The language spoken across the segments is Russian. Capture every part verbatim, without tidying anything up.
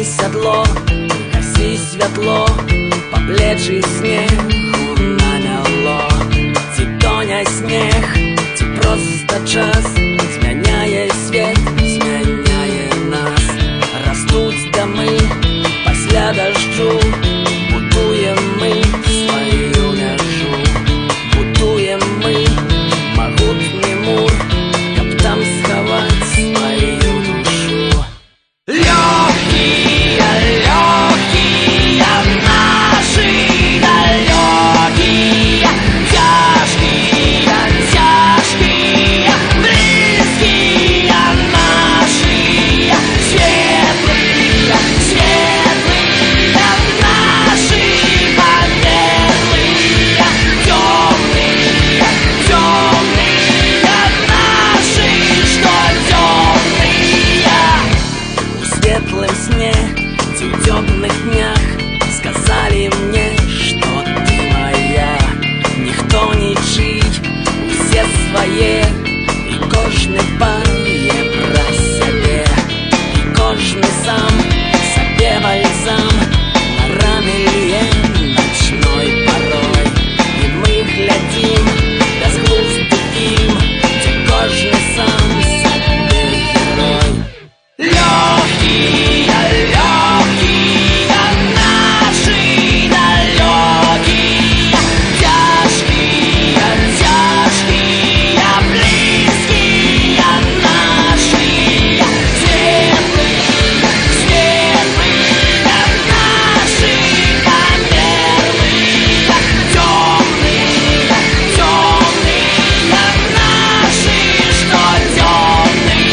Піднімай сядло, гаси світло, побледший снегу намело. Ці тоня снег, ці просто час, змяняє світ, змяняє нас. Растуть доми після дождю, будуємо ми свою межу. Будуємо ми могутній мур, каб там сховати свою душу. Легкие, легкие наши далекие, тяжкие, тяжкие, близкие наши, светлые, светлые наши, померлые, темные, темные наши, что темные. В светлом сне, в темных днях сказали мне, что ты моя. Ніхто нічий, все своє, і кожний пає про себе, і кожний сам себе бальзам на раны лє ночной порой. І ми глядим безглуздий фільм, де кожний сам себе герой. Легкие, легкие наши далекие, тяжкие, тяжкие, близкие наши, светлые, светлые наши, померлые, темные, темные наши, что темные.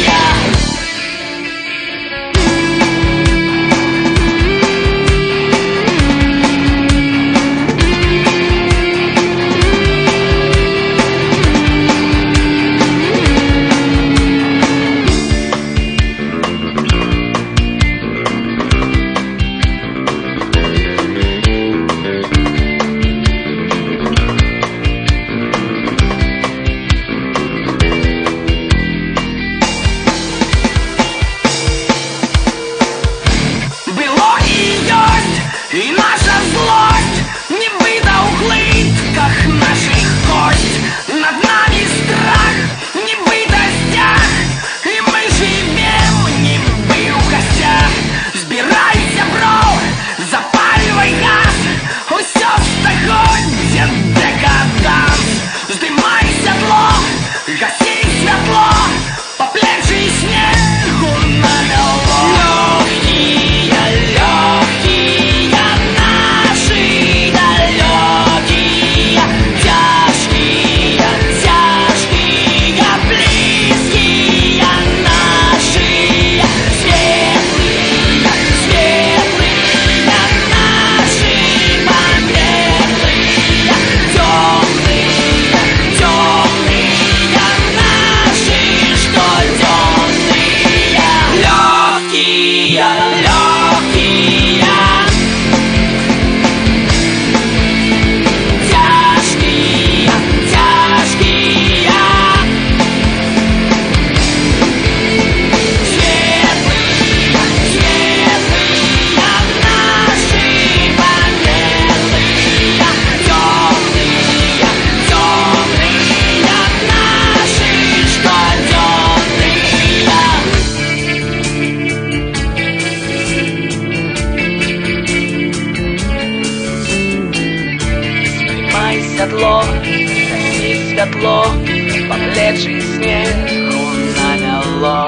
Было и есть, и наша злость не быта в клытках наших кость. Над нами страх, не быта стяг, и мы живем не бы в гостях. Збирайся, бро, запаливай газ, усё встаходит декаданс. Здымай сядло, гаси світло, поплечий снегу намело. Легкие, легкие наши далекие, тяжкие, тяжкие, близкие наши, светлые, светлые наши, померлые, темные, темные наши, что темные. Легкие, легкие, тяжкие, тяжкие, светлые, светлые наши, померлые, темные, темные наши, что темные. Піднімай сядло, гаси світло, побледший снегу намело.